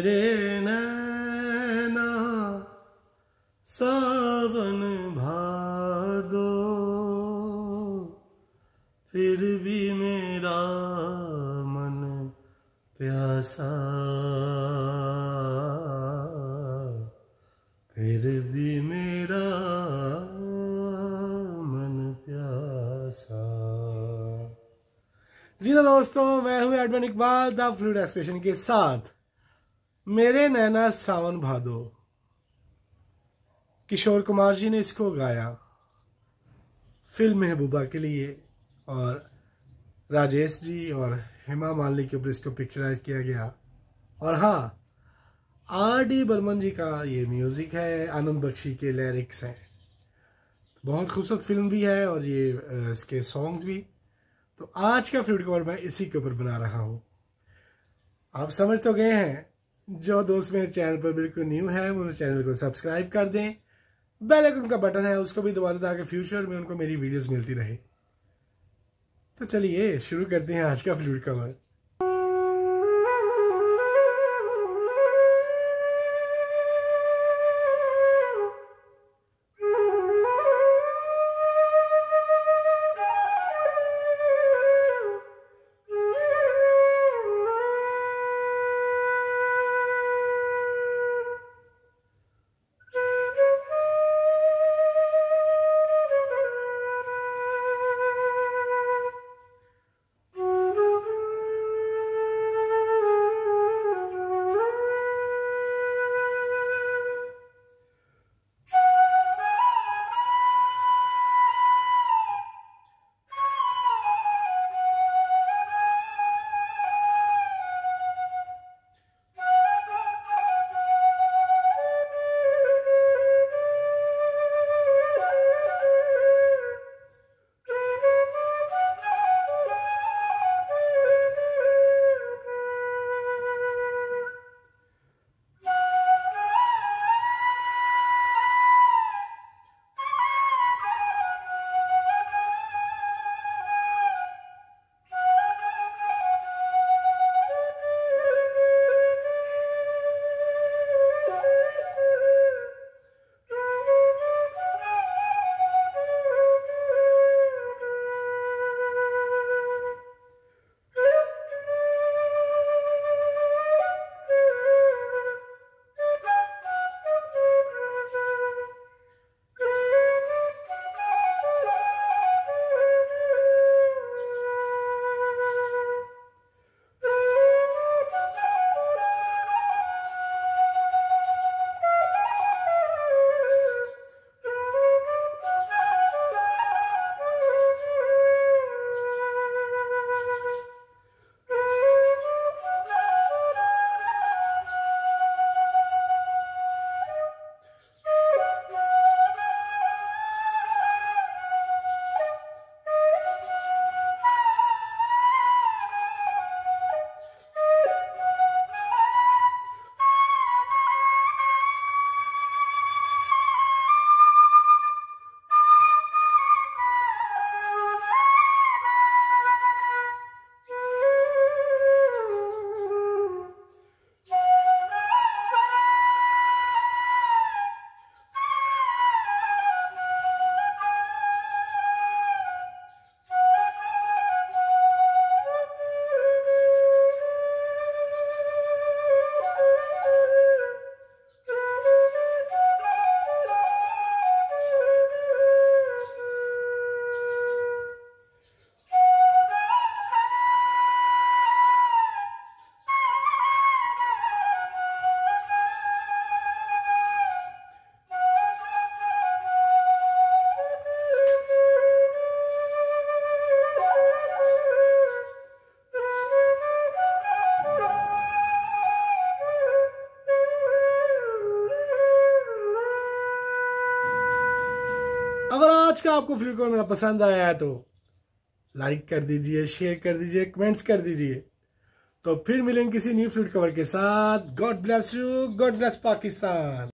मेरे नैना सावन भादो, फिर भी मेरा मन प्यासा, फिर भी मेरा मन प्यासा। जी तो दोस्तों, मैं हूं Edwan Iqbal the fluid expression के साथ मेरे नैना सावन भादो। किशोर कुमार जी ने इसको गाया फिल्म महबूबा के लिए, और राजेश जी और हेमा मालिनी के ऊपर इसको पिक्चराइज किया गया। और हाँ, R.D. बर्मन जी का ये म्यूजिक है, आनंद बख्शी के लिरिक्स हैं। बहुत खूबसूरत फिल्म भी है और ये इसके सॉन्ग्स भी। तो आज का फ्लूइड कवर मैं इसी के ऊपर बना रहा हूँ। आप समझ तो गए हैं। जो दोस्त मेरे चैनल पर बिल्कुल न्यू है वो चैनल को सब्सक्राइब कर दें, बेल आइकन का बटन है उसको भी दबा दें ताकि फ्यूचर में उनको मेरी वीडियोस मिलती रहे। तो चलिए शुरू करते हैं आज का फ्लूइड कवर। अगर आज का आपको फ्लूइड कवर मेरा पसंद आया है तो लाइक कर दीजिए, शेयर कर दीजिए, कमेंट्स कर दीजिए। तो फिर मिलेंगे किसी न्यू फ्लूइड कवर के साथ। God bless you, God bless Pakistan.